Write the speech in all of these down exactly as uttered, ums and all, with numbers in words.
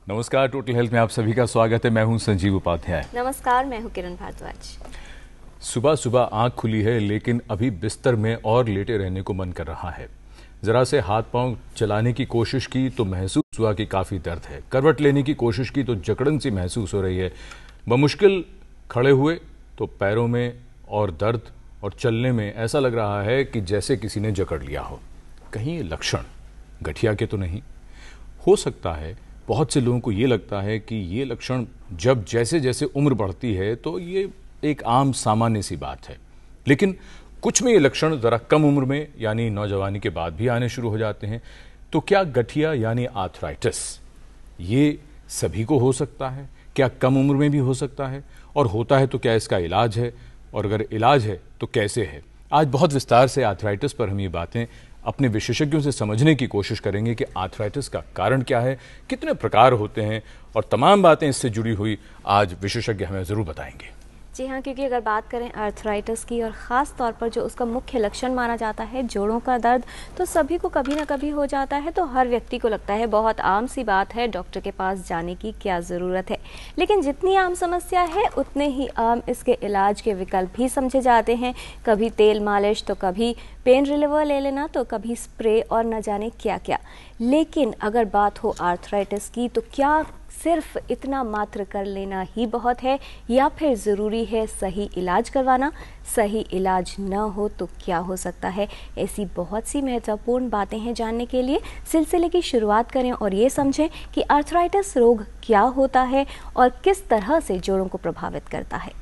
नमस्कार, total health में आप सभी का स्वागत है। मैं हूं संजीव उपाध्याय। नमस्कार, मैं हूं किरण भारद्वाज। सुबह सुबह आंख खुली है लेकिन अभी बिस्तर में और लेटे रहने को मन कर रहा है। जरा से हाथ पांव चलाने की कोशिश की तो महसूस हुआ कि काफी दर्द है। करवट लेने की कोशिश की तो जकड़न सी महसूस हो रही है। बमुश्किल खड़े हुए तो पैरों में और दर्द, और चलने में ऐसा लग रहा है कि जैसे किसी ने जकड़ लिया हो। कहीं ये लक्षण गठिया के तो नहीं? हो सकता है बहुत से लोगों को ये लगता है कि ये लक्षण जब जैसे जैसे उम्र बढ़ती है तो ये एक आम सामान्य सी बात है, लेकिन कुछ में ये लक्षण ज़रा कम उम्र में यानी नौजवानी के बाद भी आने शुरू हो जाते हैं। तो क्या गठिया यानी आर्थराइटिस ये सभी को हो सकता है? क्या कम उम्र में भी हो सकता है? और होता है तो क्या इसका इलाज है? और अगर इलाज है तो कैसे है? आज बहुत विस्तार से आर्थराइटिस पर हम ये बातें अपने विशेषज्ञों से समझने की कोशिश करेंगे कि आर्थराइटिस का कारण क्या है, कितने प्रकार होते हैं, और तमाम बातें इससे जुड़ी हुई आज विशेषज्ञ हमें ज़रूर बताएंगे। जी हाँ, क्योंकि अगर बात करें आर्थराइटिस की और ख़ास तौर पर जो उसका मुख्य लक्षण माना जाता है जोड़ों का दर्द, तो सभी को कभी ना कभी हो जाता है। तो हर व्यक्ति को लगता है बहुत आम सी बात है, डॉक्टर के पास जाने की क्या ज़रूरत है। लेकिन जितनी आम समस्या है उतने ही आम इसके इलाज के विकल्प भी समझे जाते हैं। कभी तेल मालिश तो कभी पेन रिलीवर ले लेना तो कभी स्प्रे और न जाने क्या क्या। लेकिन अगर बात हो आर्थराइटिस की तो क्या सिर्फ इतना मात्र कर लेना ही बहुत है या फिर ज़रूरी है सही इलाज करवाना? सही इलाज न हो तो क्या हो सकता है? ऐसी बहुत सी महत्वपूर्ण बातें हैं जानने के लिए। सिलसिले की शुरुआत करें और ये समझें कि आर्थराइटिस रोग क्या होता है और किस तरह से जोड़ों को प्रभावित करता है।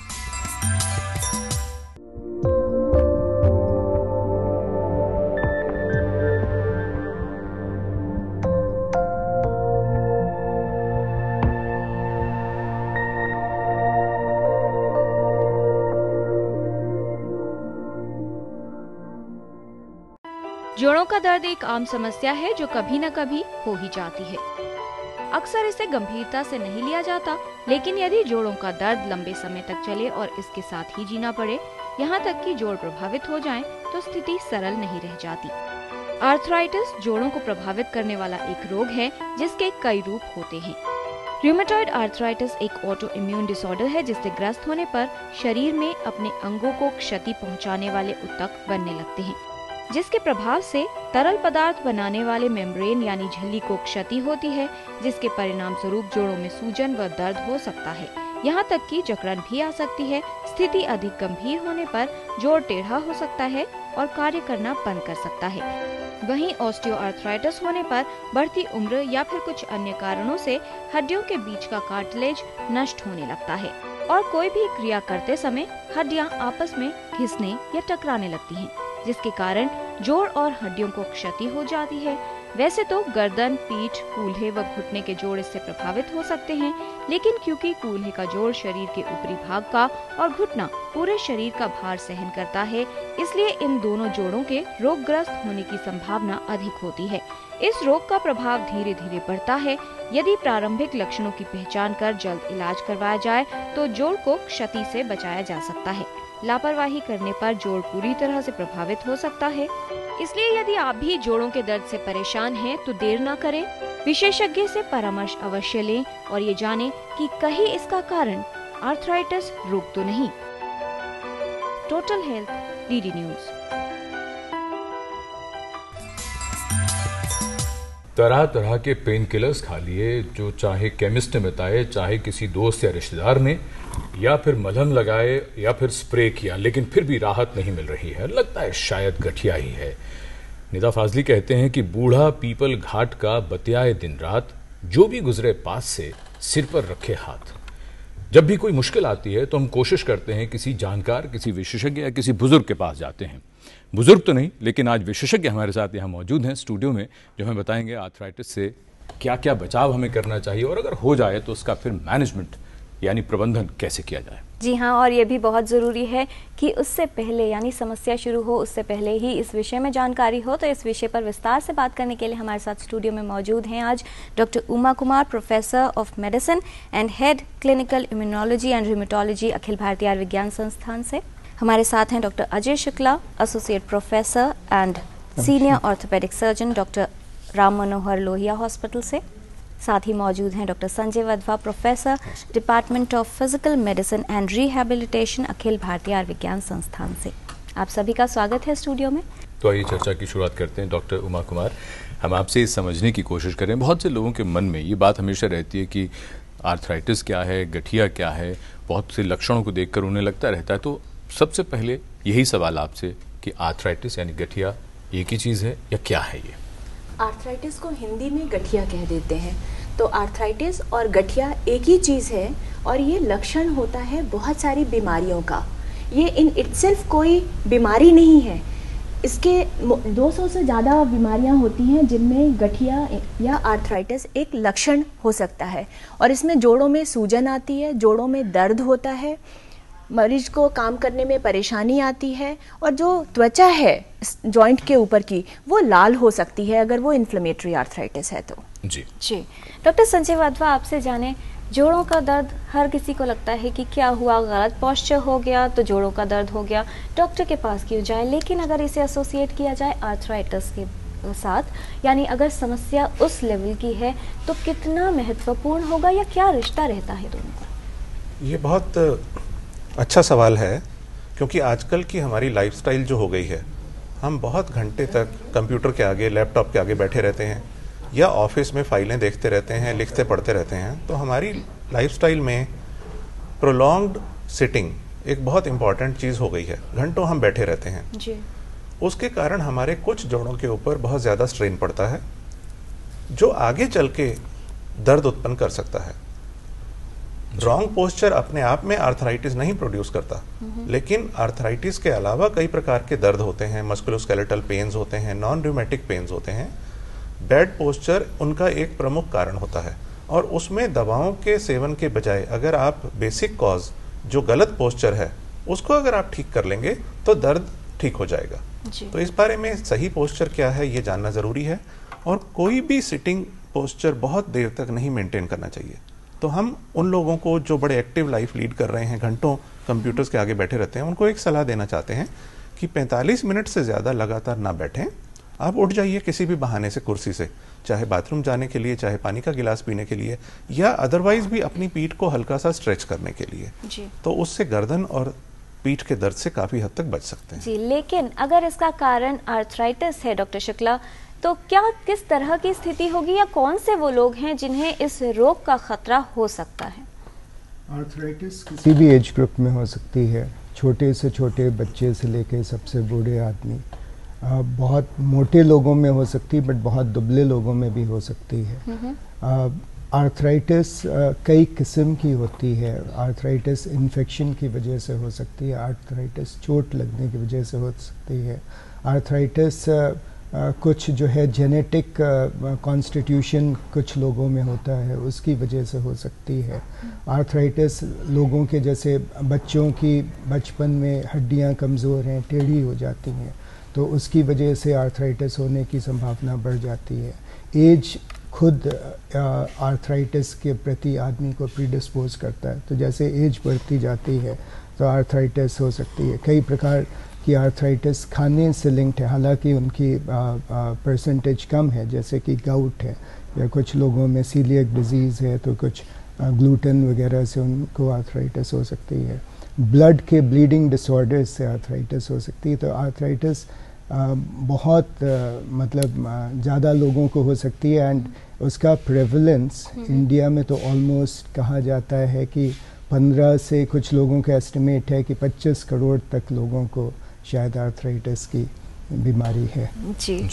जोड़ों का दर्द एक आम समस्या है जो कभी न कभी हो ही जाती है। अक्सर इसे गंभीरता से नहीं लिया जाता, लेकिन यदि जोड़ों का दर्द लंबे समय तक चले और इसके साथ ही जीना पड़े, यहाँ तक कि जोड़ प्रभावित हो जाएं, तो स्थिति सरल नहीं रह जाती। आर्थराइटिस जोड़ों को प्रभावित करने वाला एक रोग है जिसके कई रूप होते हैं। रूमेटॉइड आर्थराइटिस एक ऑटो इम्यून डिसऑर्डर है जिससे ग्रस्त होने पर शरीर में अपने अंगों को क्षति पहुँचाने वाले ऊतक बनने लगते हैं, जिसके प्रभाव से तरल पदार्थ बनाने वाले मेम्ब्रेन यानी झिल्ली को क्षति होती है, जिसके परिणाम स्वरूप जोड़ों में सूजन व दर्द हो सकता है। यहाँ तक कि जकड़न भी आ सकती है। स्थिति अधिक गंभीर होने पर जोड़ टेढ़ा हो सकता है और कार्य करना बंद कर सकता है। वहीं ऑस्टियोआर्थराइटिस होने पर बढ़ती उम्र या फिर कुछ अन्य कारणों से हड्डियों के बीच का कार्टिलेज नष्ट होने लगता है और कोई भी क्रिया करते समय हड्डियां आपस में घिसने या टकराने लगती हैं, जिसके कारण जोड़ और हड्डियों को क्षति हो जाती है। वैसे तो गर्दन, पीठ, कूल्हे व घुटने के जोड़ इससे प्रभावित हो सकते हैं, लेकिन क्योंकि कूल्हे का जोड़ शरीर के ऊपरी भाग का और घुटना पूरे शरीर का भार सहन करता है, इसलिए इन दोनों जोड़ों के रोगग्रस्त होने की संभावना अधिक होती है। इस रोग का प्रभाव धीरे धीरे बढ़ता है। यदि प्रारंभिक लक्षणों की पहचान कर जल्द इलाज करवाया जाए तो जोड़ को क्षति से बचाया जा सकता है। लापरवाही करने पर जोड़ पूरी तरह से प्रभावित हो सकता है। इसलिए यदि आप भी जोड़ों के दर्द से परेशान हैं तो देर न करें, विशेषज्ञ से परामर्श अवश्य लें और ये जानें कि कहीं इसका कारण आर्थराइटिस रोग तो नहीं। Total health, DD news. तरह तरह के पेन किलर्स खा लिए, जो चाहे केमिस्ट ने बताए, चाहे किसी दोस्त या रिश्तेदार ने, या फिर मलहम लगाए या फिर स्प्रे किया, लेकिन फिर भी राहत नहीं मिल रही है। लगता है शायद गठिया ही है। निदा फाजली कहते हैं कि बूढ़ा पीपल घाट का बतियाए दिन रात, जो भी गुजरे पास से सिर पर रखे हाथ। जब भी कोई मुश्किल आती है तो हम कोशिश करते हैं किसी जानकार, किसी विशेषज्ञ या किसी बुजुर्ग के पास जाते हैं। बुजुर्ग तो नहीं, लेकिन आज विशेषज्ञ हमारे साथ यहाँ मौजूद हैं स्टूडियो में, जो हमें बताएंगे आर्थराइटिस से क्या क्या बचाव हमें करना चाहिए और अगर हो जाए तो उसका फिर मैनेजमेंट यानी प्रबंधन कैसे किया जाए। जी हाँ, और ये भी बहुत ज़रूरी है कि उससे पहले यानी समस्या शुरू हो उससे पहले ही इस विषय में जानकारी हो। तो इस विषय पर विस्तार से बात करने के लिए हमारे साथ स्टूडियो में मौजूद हैं आज doctor Uma Kumar, professor of medicine and head clinical immunology and rheumatology, Akhil Bharatiya Ayurvigyan Sansthan से। हमारे साथ हैं doctor Ajay Shukla, associate professor and senior orthopaedic surgeon, doctor Ram Manohar Lohia hospital से। साथ ही मौजूद हैं doctor Sanjay Wadhwa, professor, department of physical medicine and rehabilitation, Akhil Bharatiya Ayurvigyan Sansthan से। आप सभी का स्वागत है स्टूडियो में। तो आइए चर्चा की शुरुआत करते हैं। डॉक्टर उमा कुमार, हम आपसे ये समझने की कोशिश करें, बहुत से लोगों के मन में ये बात हमेशा रहती है कि आर्थराइटिस क्या है, गठिया क्या है, बहुत से लक्षणों को देखकर उन्हें लगता रहता है। तो सबसे पहले यही सवाल आपसे कि आर्थराइटिस यानी गठिया एक ही चीज़ है या क्या है ये? आर्थराइटिस को हिंदी में गठिया कह देते हैं। तो आर्थराइटिस और गठिया एक ही चीज़ है और ये लक्षण होता है बहुत सारी बीमारियों का। ये इन इटसेल्फ कोई बीमारी नहीं है। इसके दो सौ से ज़्यादा बीमारियां होती हैं जिनमें गठिया या आर्थराइटिस एक लक्षण हो सकता है। और इसमें जोड़ों में सूजन आती है, जोड़ों में दर्द होता है, मरीज को काम करने में परेशानी आती है और जो त्वचा है जॉइंट के ऊपर की वो लाल हो सकती है अगर वो इन्फ्लेमेटरी आर्थराइटिस है तो। जी जी डॉक्टर संजय वधवा, आपसे जाने, जोड़ों का दर्द हर किसी को लगता है कि क्या हुआ, गलत पोस्चर हो गया तो जोड़ों का दर्द हो गया, डॉक्टर के पास क्यों जाए। लेकिन अगर इसे एसोसिएट किया जाए आर्थराइटिस के साथ, यानी अगर समस्या उस लेवल की है तो कितना महत्वपूर्ण होगा या क्या रिश्ता रहता है दोनों का? ये बहुत अच्छा सवाल है, क्योंकि आजकल की हमारी लाइफस्टाइल जो हो गई है, हम बहुत घंटे तक कंप्यूटर के आगे, लैपटॉप के आगे बैठे रहते हैं या ऑफिस में फाइलें देखते रहते हैं, लिखते पढ़ते रहते हैं। तो हमारी लाइफस्टाइल में प्रोलॉन्ग्ड सिटिंग एक बहुत इंपॉर्टेंट चीज़ हो गई है। घंटों हम बैठे रहते हैं जी। उसके कारण हमारे कुछ जोड़ों के ऊपर बहुत ज़्यादा स्ट्रेन पड़ता है जो आगे चल के दर्द उत्पन्न कर सकता है। रॉन्ग पोस्चर अपने आप में आर्थराइटिस नहीं प्रोड्यूस करता, लेकिन आर्थराइटिस के अलावा कई प्रकार के दर्द होते हैं, मस्कुलोस्केलेटल पेन्स होते हैं, नॉन र्यूमेटिक पेन्स होते हैं। बैड पोस्चर उनका एक प्रमुख कारण होता है और उसमें दवाओं के सेवन के बजाय अगर आप बेसिक कॉज जो गलत पोस्चर है उसको अगर आप ठीक कर लेंगे तो दर्द ठीक हो जाएगा। तो इस बारे में सही पोस्चर क्या है ये जानना ज़रूरी है और कोई भी सिटिंग पोस्चर बहुत देर तक नहीं मेंटेन करना चाहिए। तो हम उन लोगों को जो बड़े एक्टिव लाइफ लीड कर रहे हैं, घंटों कंप्यूटर्स के आगे बैठे रहते हैं, उनको एक सलाह देना चाहते हैं कि पैंतालीस मिनट से ज़्यादा लगातार ना बैठें। आप उठ जाइए किसी भी बहाने से कुर्सी से, चाहे बाथरूम जाने के लिए, चाहे पानी का गिलास पीने के लिए, या अदरवाइज भी अपनी पीठ को हल्का सा स्ट्रेच करने के लिए जी। तो उससे गर्दन और पीठ के दर्द से काफ़ी हद तक बच सकते हैं जी। लेकिन अगर इसका कारण आर्थराइटिस है डॉक्टर शुक्ला, तो क्या किस तरह की स्थिति होगी या कौन से वो लोग हैं जिन्हें इस रोग का खतरा हो सकता है? आर्थराइटिस किसी भी एज ग्रुप में हो सकती है, छोटे से छोटे बच्चे से लेकर सबसे बूढ़े आदमी। आ, बहुत मोटे लोगों में हो सकती है, बट बहुत दुबले लोगों में भी हो सकती है। आर्थराइटिस कई किस्म की होती है। आर्थराइटिस इन्फेक्शन की वजह से हो सकती है, आर्थराइटिस चोट लगने की वजह से हो सकती है, आर्थराइटिस Uh, कुछ जो है जेनेटिक कॉन्स्टिट्यूशन uh, कुछ लोगों में होता है उसकी वजह से हो सकती है। आर्थराइटिस लोगों के जैसे बच्चों की बचपन में हड्डियां कमज़ोर हैं, टेढ़ी हो जाती हैं, तो उसकी वजह से आर्थराइटिस होने की संभावना बढ़ जाती है। एज खुद आर्थराइटिस के प्रति आदमी को प्रीडिस्पोज करता है, तो जैसे एज बढ़ती जाती है तो आर्थराइटिस हो सकती है। कई प्रकार कि आर्थराइटिस खाने से लिंक्ड है, हालांकि उनकी परसेंटेज कम है, जैसे कि गाउट है या कुछ लोगों में सीलियक डिजीज़ है, तो कुछ ग्लूटेन वगैरह से उनको आर्थराइटिस हो सकती है। ब्लड के ब्लीडिंग डिसऑर्डर्स से आर्थराइटिस हो सकती है। तो आर्थराइटिस बहुत आ, मतलब ज़्यादा लोगों को हो सकती है एंड उसका प्रेवलेंस इंडिया में तो ऑलमोस्ट कहा जाता है कि पंद्रह से कुछ लोगों का एस्टिमेट है कि पच्चीस करोड़ तक लोगों को शायद आर्थराइटिस की बीमारी है जी।